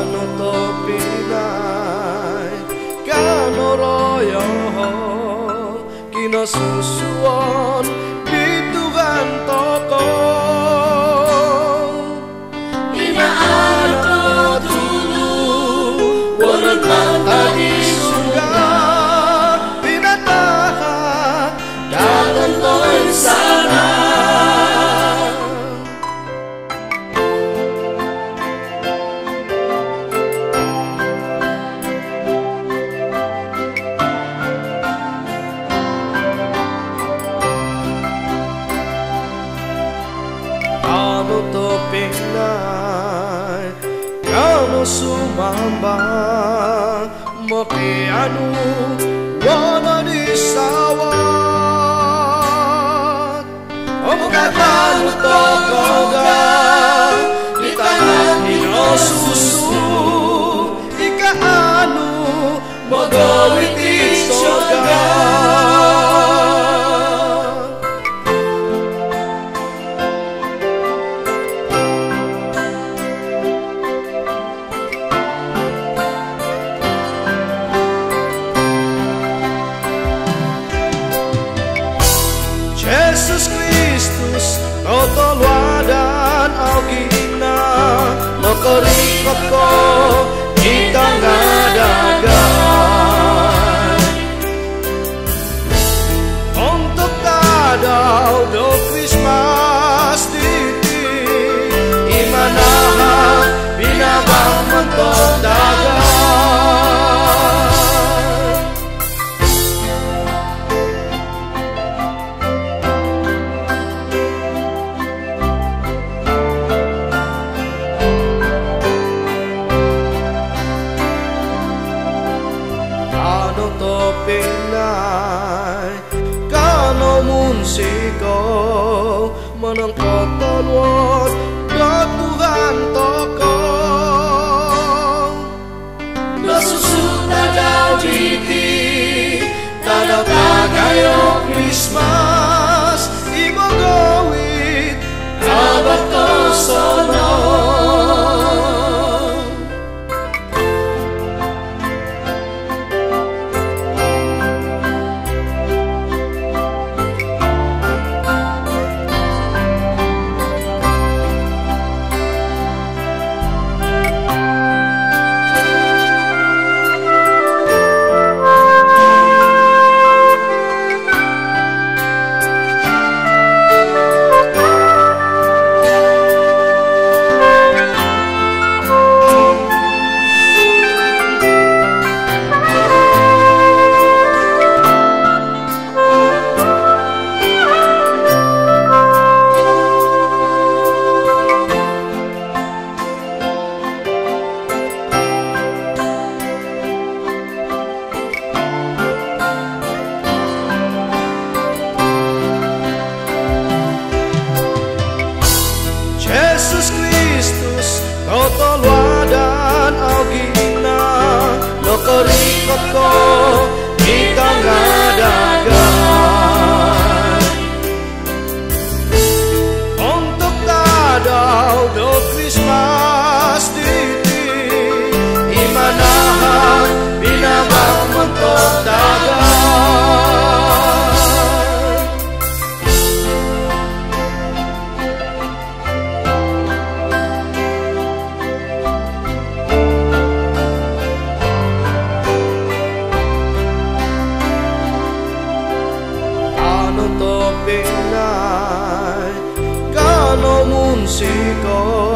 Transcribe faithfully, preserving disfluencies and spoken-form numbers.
kano topinay kano royo kinasusuan bitugan toko inaano dulu walang mata di surga pinataha dalam to'y sana. Kano topinay kano sumamba makiano wala di sawat o kakano tokoga di tangan inosusu ikaano magawit isoga. Yesus Kristus totolwadan augina makarikot ko kita ngadagan untuk tadaw do Christmas diti imanaha binamang mentok dagan. Kano topinay kano munsiko manang kotolwat katuhan toko nasusuta daw diti tadaw tagayo Christmas imogawit abat ko sono. Yesus Kristus totolwadan augina makarikot ko kita ngadagan untuk tadaw do Christmas diti imanaha binamang mentok dagan. Kano topinay kano munsiko